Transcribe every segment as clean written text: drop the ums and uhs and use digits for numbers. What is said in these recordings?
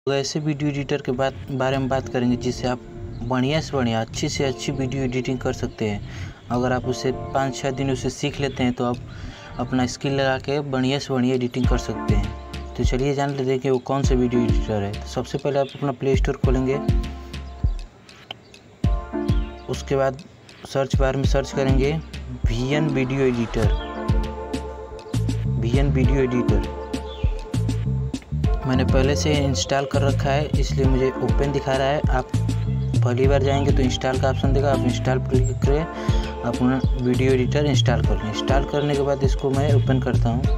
ऐसे video editor के बारे में बात करेंगे जिससे आप बढ़िया से बढ़िया अच्छी से अच्छी वीडियो एडिटिंग कर सकते हैं। अगर आप उसे 5-6 दिन उसे सीख लेते हैं तो आप अपना स्किल लगा के बढ़िया से बढ़िया एडिटिंग कर सकते हैं। तो चलिए जान लेते हैं कि वो कौन सा वीडियो एडिटर है। तो सबसे पहले आप अपना प्ले स्टोर खोलेंगे, उसके बाद सर्च बार में सर्च करेंगे VN video editor. VN video editor मैंने पहले से इंस्टॉल कर रखा है, इसलिए मुझे ओपन दिखा रहा है। आप पहली बार जाएंगे तो इंस्टॉल का ऑप्शन देगा, आप इंस्टॉल पर क्लिक करें, अपना वीडियो एडिटर इंस्टॉल कर लें। इंस्टॉल करने के बाद इसको मैं ओपन करता हूँ।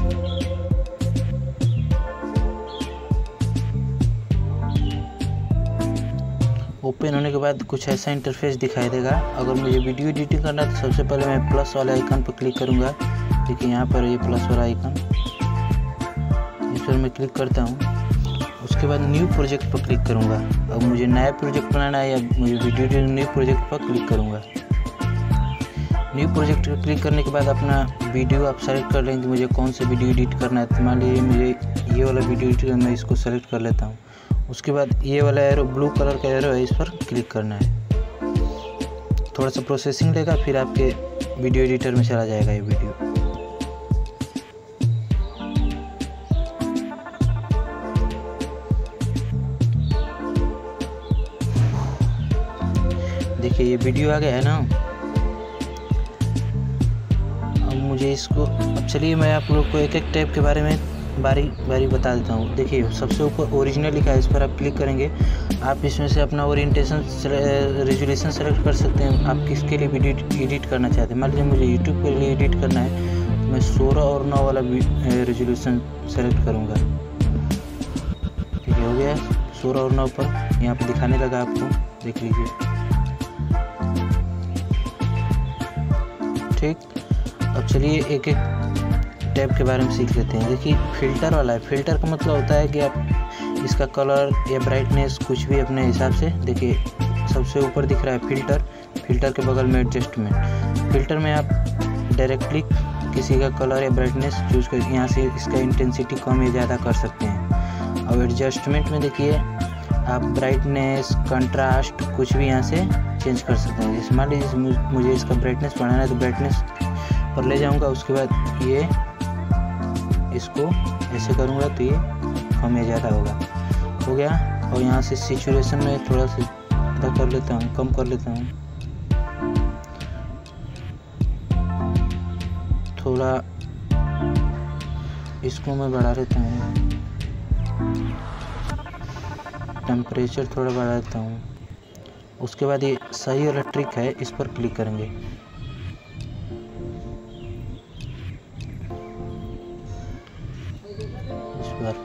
ओपन होने के बाद कुछ ऐसा इंटरफेस दिखाई देगा। अगर मुझे वीडियो एडिटिंग करना है तो सबसे पहले मैं प्लस वाले आइकन पर क्लिक करूँगा। देखिए यहाँ पर ये प्लस वाला आइकन, इस पर मैं क्लिक करता हूँ। उसके बाद न्यू प्रोजेक्ट पर क्लिक करूँगा। अब मुझे नया प्रोजेक्ट बनाना है या मुझे वीडियो एडिटिंग न्यू प्रोजेक्ट पर क्लिक करूँगा। न्यू प्रोजेक्ट पर क्लिक करने के बाद अपना वीडियो आप सेलेक्ट कर लेंगे, मुझे कौन सा वीडियो एडिट करना है। तो मान लीजिए मुझे ये वाला वीडियो एडिट करना है, इसको सेलेक्ट कर लेता हूँ। उसके बाद ये वाला एरो, ब्लू कलर का एरो है, इस पर क्लिक करना है। थोड़ा सा प्रोसेसिंग लेगा, फिर आपके वीडियो एडिटर में चला जाएगा ये वीडियो। देखिए ये वीडियो आ गया है ना। अब मुझे इसको, अब चलिए मैं आप लोग को एक एक टैब के बारे में बारी बारी बता देता हूँ। देखिए सबसे ऊपर ओरिजिनल लिखा है, इस पर आप क्लिक करेंगे। आप इसमें से अपना ओरिएंटेशन रेजोल्यूशन सेलेक्ट कर सकते हैं। आप किसके लिए वीडियो एडिट करना चाहते हैं। मान लीजिए मुझे यूट्यूब के लिए एडिट करना है, तो मैं 16 और 9 वाला रेजोल्यूशन सेलेक्ट करूँगा। ठीक है, हो गया 16 और 9 पर यहाँ पर दिखाने लगा आपको, देख लीजिए। ठीक, अब चलिए एक एक टैब के बारे में सीख लेते हैं। देखिए फ़िल्टर वाला है। फ़िल्टर का मतलब होता है कि आप इसका कलर या ब्राइटनेस कुछ भी अपने हिसाब से, देखिए सबसे ऊपर दिख रहा है फ़िल्टर, फ़िल्टर के बगल में एडजस्टमेंट। फ़िल्टर में आप डायरेक्टली किसी का कलर या ब्राइटनेस चूज़ कर यहाँ से इसका इंटेंसिटी कम या ज़्यादा कर सकते हैं। और एडजस्टमेंट में देखिए आप ब्राइटनेस, कंट्रास्ट कुछ भी यहाँ से चेंज कर सकते हैं। जैसे मान लीजिए मुझे इसका ब्राइटनेस बढ़ाना है तो ब्राइटनेस पर ले जाऊंगा। उसके बाद ये इसको ऐसे करूंगा तो ये कम या ज़्यादा होगा, हो गया। और यहाँ से सिचुएशन में थोड़ा सा ज़्यादा कर लेता हूँ, कम कर लेता हूँ, थोड़ा इसको मैं बढ़ा लेता हूँ, टेम्परेचर थोड़ा बढ़ा देता हूँ। उसके बाद ये सही वाला ट्रिक है, इस पर क्लिक करेंगे। इस पर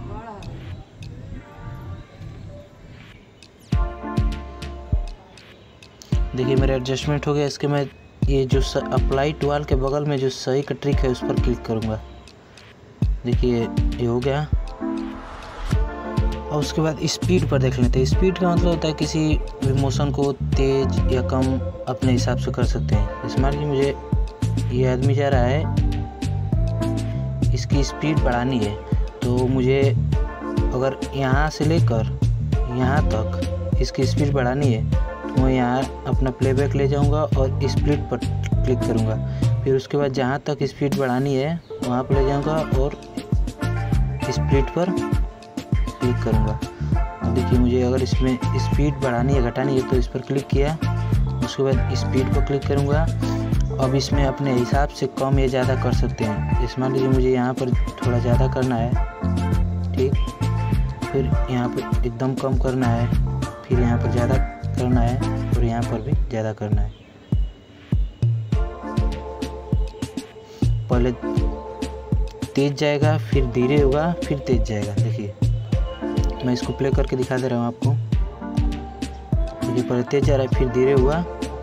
देखिए मेरा एडजस्टमेंट हो गया। इसके मैं ये जो अप्लाई टू ऑल के बगल में जो सही का ट्रिक है उस पर क्लिक करूँगा। देखिए ये हो गया। और उसके बाद स्पीड पर देख लेते हैं। स्पीड का मतलब होता है किसी भी मोशन को तेज़ या कम अपने हिसाब से कर सकते हैं। जैसे मान लीजिए मुझे ये आदमी जा रहा है, इसकी स्पीड बढ़ानी है, तो मुझे अगर यहाँ से लेकर यहाँ तक इसकी स्पीड बढ़ानी है तो मैं यहाँ अपना प्लेबैक ले जाऊँगा और स्प्लिट पर क्लिक करूँगा। फिर उसके बाद जहाँ तक स्पीड बढ़ानी है वहाँ पर ले जाऊँगा और स्प्लिट पर क्लिक करूँगा। अब देखिए मुझे अगर इसमें स्पीड बढ़ानी है घटानी है तो इस पर क्लिक किया, उसके बाद स्पीड पर क्लिक करूँगा। अब इसमें अपने हिसाब से कम या ज़्यादा कर सकते हैं। जैसे मान लीजिए मुझे यहाँ पर थोड़ा ज़्यादा करना है, ठीक, फिर यहाँ पर एकदम कम करना है, फिर यहाँ पर ज़्यादा करना है और यहाँ पर भी ज़्यादा करना है। पहले तेज़ जाएगा, फिर धीरे होगा, फिर तेज़ जाएगा। देखिए मैं इसको प्ले करके दिखा दे रहा हूँ आपको। देखिए पहले तेज़ जा रहा है, फिर धीरे हुआ,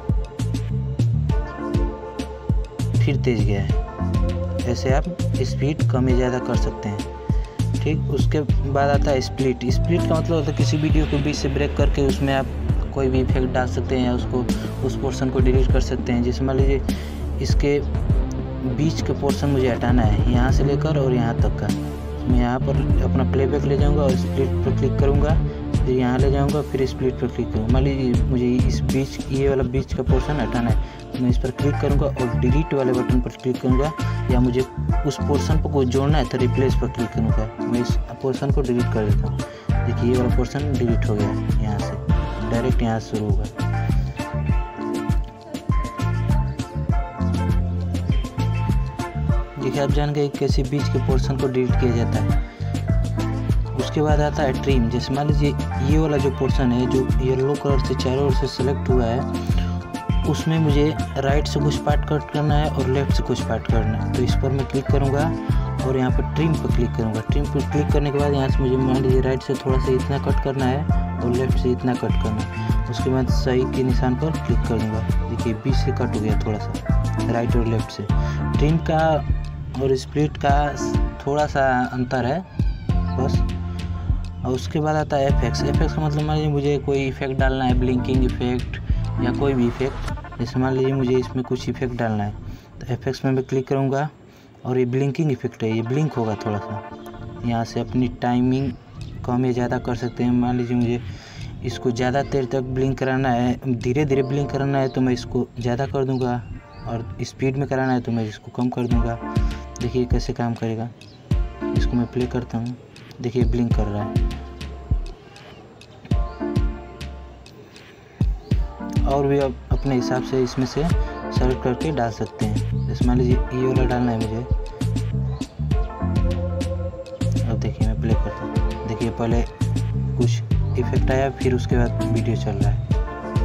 फिर तेज़ गया है। ऐसे आप स्पीड कम या ज़्यादा कर सकते हैं। ठीक, उसके बाद आता है स्प्लिट। स्प्लिट का मतलब होता है किसी वीडियो को बीच से ब्रेक करके उसमें आप कोई भी इफेक्ट डाल सकते हैं या उसको उस पोर्शन को डिलीट कर सकते हैं। जैसे मान लीजिए इसके बीच के पोर्शन मुझे हटाना है, यहाँ से लेकर और यहाँ तक का, मैं यहाँ पर अपना प्लेबैक ले जाऊँगा और स्प्लिट पर क्लिक करूँगा, फिर यहाँ ले जाऊँगा, फिर स्प्लिट पर क्लिक करूँगा। मान लीजिए मुझे इस बीच ये वाला बीच का पोर्शन हटाना है, तो मैं इस पर क्लिक करूँगा और डिलीट वाले बटन पर क्लिक करूँगा, या मुझे उस पोर्शन को जोड़ना है तो रिप्लेस पर क्लिक करूँगा। मैं इस पोर्शन को डिलीट कर देता हूँ। देखिए ये वाला पोर्शन डिलीट हो गया है, यहाँ से डायरेक्ट यहाँ से शुरू होगा। देखिए आप जान गए कैसे बीच के पोर्शन को डिलीट किया जाता है। उसके बाद आता है ट्रिम। जैसे मान लीजिए ये वाला जो पोर्शन है जो येलो कलर से चारों ओर से सेलेक्ट हुआ है, उसमें मुझे राइट से कुछ पार्ट कट करना है और लेफ्ट से कुछ पार्ट करना है। तो इस पर मैं क्लिक करूँगा और यहाँ पर ट्रिम पर क्लिक करूँगा। ट्रिम पर क्लिक करने के बाद यहाँ से मुझे मान लीजिए राइट से थोड़ा सा इतना कट करना है और लेफ्ट से इतना कट करना है। उसके बाद सही के निशान पर क्लिक करूँगा। देखिए बीच से कट हो गया थोड़ा सा, राइट और लेफ्ट से। ट्रिम का और स्प्लिट का थोड़ा सा अंतर है बस। और उसके बाद आता है एफएक्स। एफएक्स का मतलब मान लीजिए मुझे कोई इफेक्ट डालना है, ब्लिंकिंग इफेक्ट या कोई भी इफेक्ट। जैसे मान लीजिए मुझे इसमें कुछ इफेक्ट डालना है, तो एफएक्स में मैं क्लिक करूँगा और ये ब्लिंकिंग इफेक्ट है, ये ब्लिंक होगा थोड़ा सा। यहाँ से अपनी टाइमिंग कम या ज़्यादा कर सकते हैं। मान लीजिए मुझे इसको ज़्यादा देर तक ब्लिंक कराना है, धीरे धीरे ब्लिंक कराना है, तो मैं इसको ज़्यादा कर दूँगा, और स्पीड में कराना है तो मैं इसको कम कर दूँगा। देखिए कैसे काम करेगा। इसको मैं प्ले करता हूँ, देखिए ब्लिंक कर रहा है। और भी आप अपने हिसाब से इसमें से सेलेक्ट करके डाल सकते हैं। जैसे मान लीजिए ये वाला डालना है मुझे। अब देखिए मैं प्ले करता हूँ, देखिए पहले कुछ इफेक्ट आया, फिर उसके बाद वीडियो चल रहा है।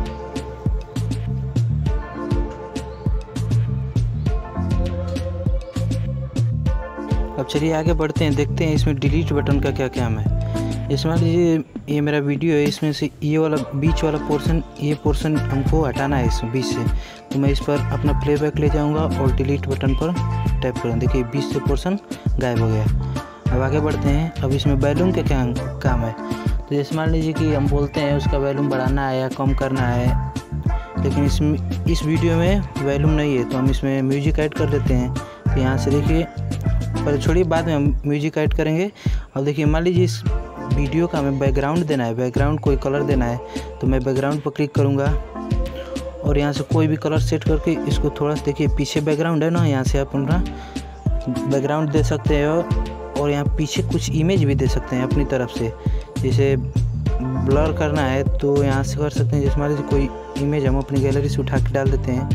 अब चलिए आगे बढ़ते हैं, देखते हैं इसमें डिलीट बटन का क्या काम है। जैसे मान लीजिए ये मेरा वीडियो है, इसमें से ये वाला बीच वाला पोर्शन, ये पोर्शन हमको हटाना है इसमें बीच से। तो मैं इस पर अपना प्लेबैक ले जाऊंगा और डिलीट बटन पर टैप करूँगा। देखिए बीच से पोर्शन गायब हो गया। अब आगे बढ़ते हैं। अब इसमें वॉल्यूम का क्या काम है। तो जैसे मान लीजिए कि हम बोलते हैं उसका वॉल्यूम बढ़ाना है या कम करना है, लेकिन इस वीडियो में वॉल्यूम नहीं है, तो हम इसमें म्यूजिक ऐड कर देते हैं। तो यहाँ से देखिए, पहले छोड़िए बाद में हम म्यूजिक ऐड करेंगे। अब देखिए मान लीजिए इस वीडियो का हमें बैकग्राउंड देना है, बैकग्राउंड कोई कलर देना है, तो मैं बैकग्राउंड पर क्लिक करूँगा और यहाँ से कोई भी कलर सेट करके इसको थोड़ा सा, देखिए पीछे बैकग्राउंड है ना, यहाँ से आप अपना बैकग्राउंड दे सकते हैं और यहाँ पीछे कुछ इमेज भी दे सकते हैं अपनी तरफ से। जैसे ब्लर करना है तो यहाँ से कर सकते हैं। जैसे मान लीजिए कोई इमेज हम अपनी गैलरी से उठा के डाल देते हैं,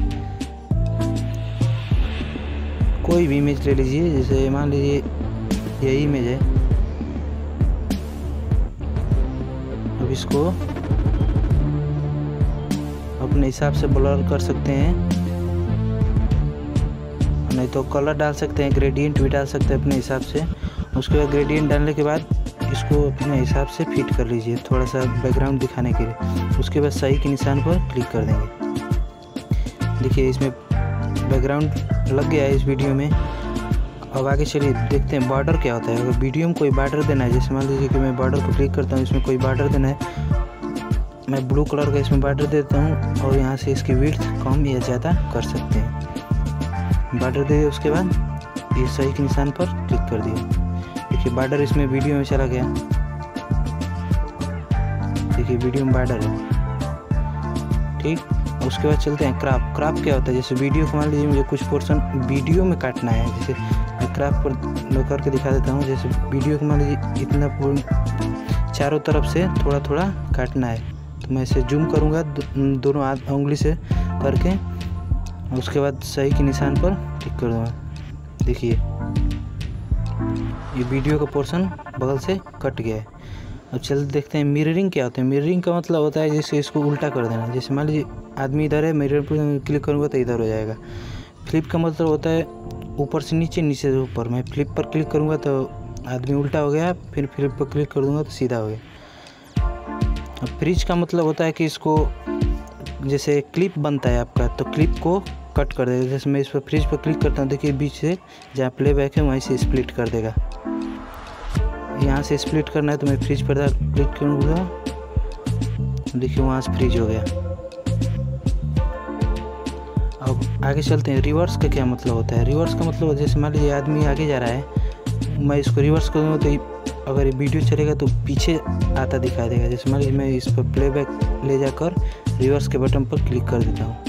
कोई भी इमेज ले लीजिए। जैसे मान लीजिए यही इमेज है। अब इसको अपने हिसाब से ब्लर कर सकते हैं, नहीं तो कलर डाल सकते हैं, ग्रेडियंट भी डाल सकते हैं अपने हिसाब से। उसके बाद ग्रेडियंट डालने के बाद इसको अपने हिसाब से फिट कर लीजिए थोड़ा सा बैकग्राउंड दिखाने के लिए। उसके बाद सही के निशान पर क्लिक कर देंगे। देखिए इसमें बैकग्राउंड लग गया है इस वीडियो में। अब आगे चलिए देखते हैं बॉर्डर क्या होता है। अगर वीडियो में कोई बॉर्डर देना है, जैसे मान लीजिए कि मैं बॉर्डर पर क्लिक करता हूँ, इसमें कोई बॉर्डर देना है, मैं ब्लू कलर का इसमें बॉर्डर देता हूँ और यहाँ से इसकी विड्थ कम या ज़्यादा कर सकते हैं। बॉर्डर दे दिए, उसके बाद ये सही के निशान पर क्लिक कर दिए। देखिए बॉर्डर इसमें वीडियो में चला गया। देखिए वीडियो में बॉर्डर है, ठीक। उसके बाद चलते हैं क्रॉप। क्रॉप क्या होता है, जैसे वीडियो को मान लीजिए मुझे कुछ पोर्शन वीडियो में काटना है, जैसे मैं क्रॉप पर मैं करके दिखा देता हूँ। जैसे वीडियो को मान लीजिए इतना चारों तरफ से थोड़ा थोड़ा काटना है, तो मैं इसे जूम करूँगा दोनों हाथ उंगली से करके। उसके बाद सही के निशान पर क्लिक कर दूँगा। देखिए ये वीडियो का पोर्शन बगल से कट गया है। अब चल देखते हैं मिररिंग क्या होता है। मिररिंग का मतलब होता है जैसे इसको उल्टा कर देना। जैसे मान लीजिए आदमी इधर है, मिरर पर क्लिक करूँगा तो इधर हो जाएगा। फ्लिप का मतलब होता है ऊपर से नीचे, नीचे से ऊपर। मैं फ्लिप पर क्लिक करूँगा तो आदमी उल्टा हो गया, फिर फ्लिप पर क्लिक कर दूँगा तो सीधा हो गया। अब फ्रीज का मतलब होता है कि इसको जैसे क्लिप बनता है आपका, तो क्लिप को कट कर देगा। जैसे मैं इस पर फ्रीज पर क्लिक करता हूँ, देखिए बीच से जहाँ प्लेबैक है वहीं से स्प्लिट कर देगा। यहाँ से स्प्लिट करना है तो मैं फ्रीज पर क्लिक करूँगा, देखिए वहाँ से फ्रीज हो गया। अब आगे चलते हैं। रिवर्स का क्या मतलब होता है। रिवर्स का मतलब जैसे मान लीजिए आदमी आगे जा रहा है, मैं इसको रिवर्स करूँगा तो अगर ये वीडियो चलेगा तो पीछे आता दिखाई देगा। जैसे मान लीजिए मैं इस पर प्लेबैक ले जाकर रिवर्स के बटन पर क्लिक कर देता हूँ।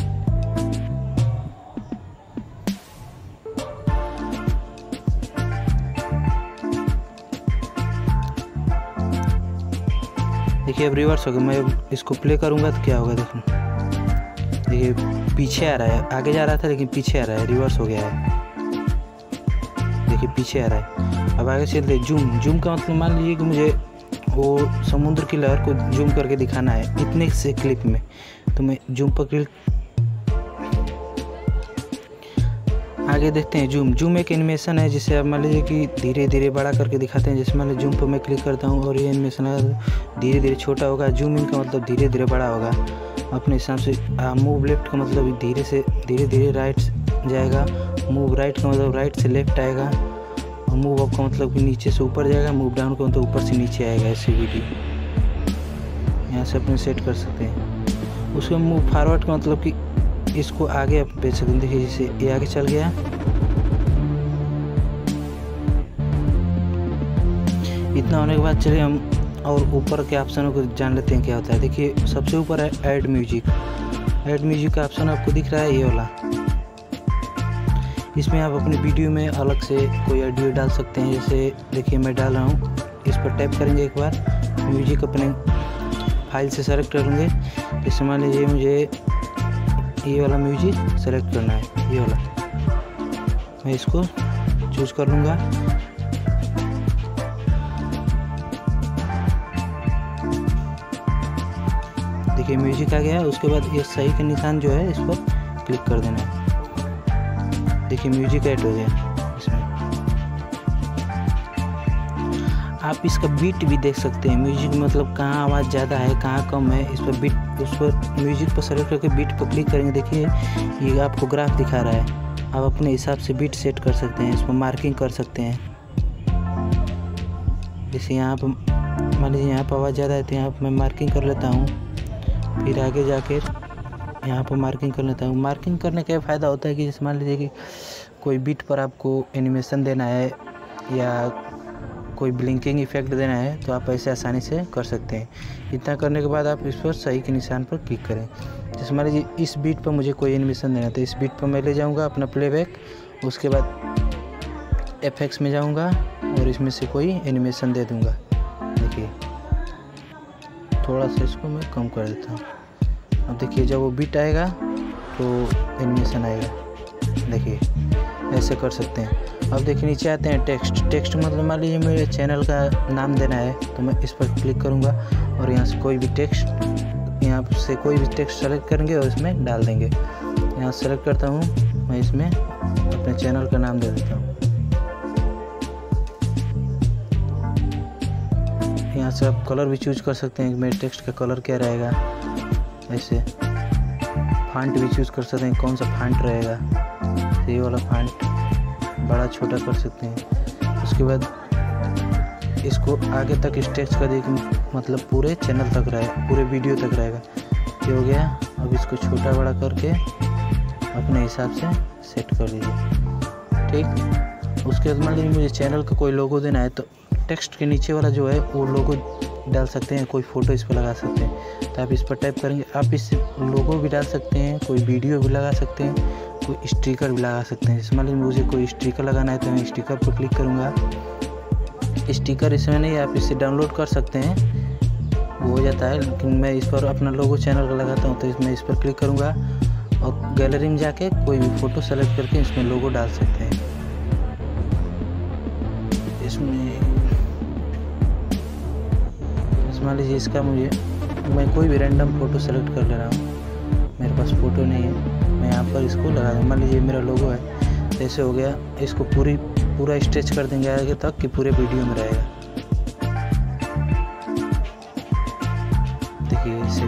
देखिए अब रिवर्स हो गया। मैं अब इसको प्ले करूँगा तो क्या होगा देखो, देखिए पीछे आ रहा है, आगे जा रहा था लेकिन पीछे आ रहा है, रिवर्स हो गया है। देखिए पीछे आ रहा है। अब आगे चलते जूम का मतलब मान लीजिए कि मुझे वो समुद्र की लहर को जूम करके दिखाना है इतने से क्लिप में, तो मैं जूम पर क्लिक। आगे देखते हैं जूम एक एनिमेशन है जिसे आप मान लीजिए कि धीरे धीरे बड़ा करके दिखाते हैं। जैसे मान लीजिए जूम पर मैं क्लिक करता हूँ और ये एनिमेशन धीरे धीरे छोटा होगा। जूम इन का मतलब धीरे धीरे बड़ा होगा अपने हिसाब से। मूव लेफ्ट का मतलब धीरे धीरे राइट जाएगा। मूव राइट का मतलब राइट से लेफ्ट आएगा। और मूव अप का मतलब कि नीचे से ऊपर जाएगा। मूव डाउन का मतलब ऊपर से नीचे आएगा। ऐसे वीडियो यहाँ से अपने सेट कर सकते हैं। उसके मूव फॉरवर्ड का मतलब कि इसको आगे आप भेज सकते हैं। देखिए जैसे ये आगे चल गया। इतना होने के बाद चलिए हम और ऊपर के ऑप्शनों को जान लेते हैं क्या होता है। देखिए सबसे ऊपर है ऐड म्यूजिक। ऐड म्यूजिक का ऑप्शन आपको दिख रहा है ये वाला। इसमें आप अपनी वीडियो में अलग से कोई ऑडियो डाल सकते हैं। जैसे देखिए मैं डाल रहा हूँ, इस पर टैप करेंगे एक बार, म्यूजिक अपने फाइल से सेलेक्ट करेंगे। जैसे मान लीजिए मुझे ये वाला म्यूजिक सेलेक्ट करना है, ये वाला मैं इसको चूज कर लूँगा। देखिए म्यूजिक आ गया है। उसके बाद ये सही का निशान जो है इस पर क्लिक कर देना है। देखिए म्यूजिक ऐड हो गया इसमें। आप इसका बीट भी देख सकते हैं। म्यूजिक मतलब कहाँ आवाज़ ज़्यादा है कहाँ कम है, इस पर बीट, उस पर म्यूजिक पर सेलेक्ट करके बीट पर क्लिक करेंगे। देखिए ये आपको ग्राफ दिखा रहा है। आप अपने हिसाब से बीट सेट कर सकते हैं। इस पर मार्किंग कर सकते हैं। जैसे यहाँ पर मान लीजिए यहाँ पर आवाज़ ज़्यादा है तो यहाँ पर मैं मार्किंग कर लेता हूँ। फिर आगे जाके यहाँ पर मार्किंग कर लेता हूँ। मार्किंग करने का फ़ायदा होता है कि जैसे मान लीजिए कि कोई बीट पर आपको एनिमेशन देना है या कोई ब्लिंकिंग इफेक्ट देना है तो आप ऐसे आसानी से कर सकते हैं। इतना करने के बाद आप इस पर सही के निशान पर क्लिक करें। जैसे मान लीजिए इस बीट पर मुझे कोई एनिमेशन देना है तो इस बीट पर मैं ले जाऊँगा अपना प्लेबैक। उसके बाद एफएक्स में जाऊँगा और इसमें से कोई एनिमेशन दे दूँगा। देखिए थोड़ा सा इसको मैं कम कर देता हूँ। अब देखिए जब वो बीट आएगा तो एनिमेशन आएगा। देखिए ऐसे कर सकते हैं। अब देखिए नीचे आते हैं टेक्स्ट मतलब मान लीजिए मेरे चैनल का नाम देना है तो मैं इस पर क्लिक करूँगा और यहाँ से कोई भी टेक्स्ट सेलेक्ट करेंगे और इसमें डाल देंगे। यहाँ सेलेक्ट करता हूँ, मैं इसमें अपने चैनल का नाम दे देता हूँ। यहाँ से आप कलर भी चूज कर सकते हैं। मेरे टेक्स्ट का कलर क्या रहेगा। ऐसे फॉन्ट भी चूज कर सकते हैं कौन सा फॉन्ट रहेगा। ये वाला फॉन्ट बड़ा छोटा कर सकते हैं। उसके बाद इसको आगे तक स्ट्रेच कर दिए मतलब पूरे चैनल तक रहेगा, पूरे वीडियो तक रहेगा। ये हो गया। अब इसको छोटा बड़ा करके अपने हिसाब से सेट कर लीजिए। ठीक। उसके बाद मान लीजिए मुझे चैनल का कोई लोगो देना है तो टेक्स्ट के नीचे वाला जो है वो लोगो डाल सकते हैं। कोई फ़ोटो इस पर लगा सकते हैं तो आप इस पर टाइप करेंगे। आप इस लोगो भी डाल सकते हैं, कोई वीडियो भी लगा सकते हैं, कोई स्टिकर भी लगा सकते हैं। जैसे मान लीजिए मुझे कोई स्टिकर लगाना है तो मैं स्टिकर पर क्लिक करूँगा। स्टिकर इसमें नहीं, आप इसे डाउनलोड कर सकते हैं, वो हो जाता है। लेकिन मैं इस पर अपना लोगो चैनल का लगाता हूँ तो इसमें इस पर क्लिक करूँगा और गैलरी में जाके कोई भी फ़ोटो सेलेक्ट करके इसमें लोगो डाल सकते हैं। इसमें मान लीजिए इसका मैं कोई भी रैंडम फ़ोटो सेलेक्ट कर ले रहा हूँ। मेरे पास फ़ोटो नहीं है, मैं यहाँ पर इसको लगा दूँ। मान लीजिए मेरा लोगो है, ऐसे हो गया। इसको पूरा स्ट्रेच कर देंगे आगे तक कि पूरे वीडियो में रहेगा। देखिए इसे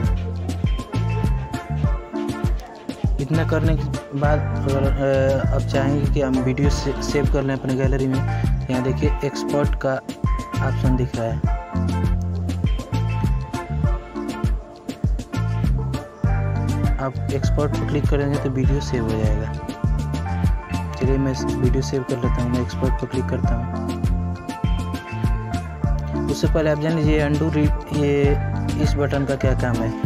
इतना करने के बाद अगर अब चाहेंगे कि हम वीडियो सेव कर लें अपने गैलरी में तो यहाँ देखिए एक्सपोर्ट का ऑप्शन दिख रहा है। आप एक्सपोर्ट पर क्लिक करेंगे तो वीडियो सेव हो जाएगा। चलिए मैं वीडियो सेव कर लेता हूँ। मैं एक्सपोर्ट पर क्लिक करता हूँ। उससे पहले आप जान लीजिए अंडू ये इस बटन का क्या काम है।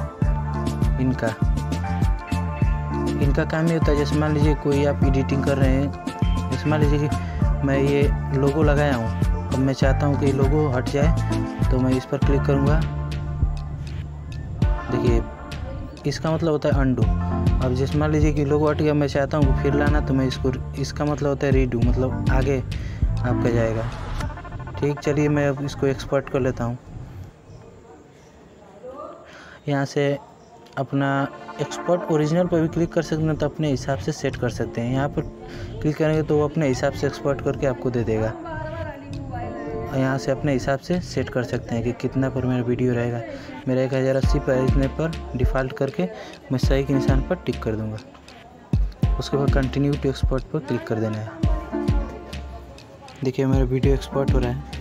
इनका काम ये होता है, जैसे मान लीजिए कोई आप एडिटिंग कर रहे हैं, जैसे मान लीजिए कि मैं ये लोगो लगाया हूँ, अब मैं चाहता हूँ कि लोगो हट जाए, तो मैं इस पर क्लिक करूँगा। देखिए इसका मतलब होता है अंडू। अब जैसे मान लीजिए कि लोगो हट गया, मैं चाहता हूँ फिर लाना, तो मैं इसका मतलब होता है रीडू, मतलब आगे आपका जाएगा। ठीक, चलिए मैं अब इसको एक्सपोर्ट कर लेता हूँ। यहाँ से अपना एक्सपोर्ट ओरिजिनल पर भी क्लिक कर सकते हैं, तो अपने हिसाब से सेट कर सकते हैं। यहाँ पर क्लिक करेंगे तो वो अपने हिसाब से एक्सपोर्ट करके आपको दे देगा। और यहाँ से अपने हिसाब से सेट कर सकते हैं कि कितना पर मेरा वीडियो रहेगा। मेरा 1080 पर इतने पर डिफ़ॉल्ट करके मैं सही के निशान पर टिक कर दूँगा। उसके बाद कंटिन्यू टू एक्सपोर्ट पर क्लिक कर देना है। देखिए मेरा वीडियो एक्सपोर्ट हो रहा है।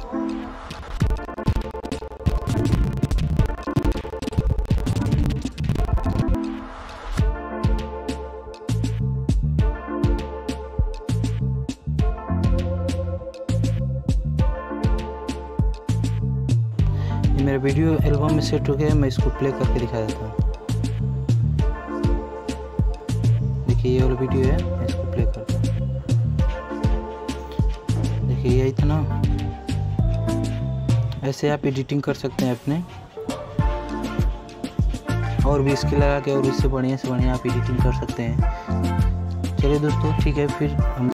मेरा वीडियो एल्बम में सेट हो गया है। मैं इसको प्ले करके दिखा देता हूँ। देखिए ये वाला वीडियो है, मैं इसको प्ले करता हूँ। देखिए यही था ना। ऐसे आप एडिटिंग कर सकते हैं अपने, और भी स्किल लगा के और इससे बढ़िया से बढ़िया आप एडिटिंग कर सकते हैं। चलिए दोस्तों, ठीक है, फिर हम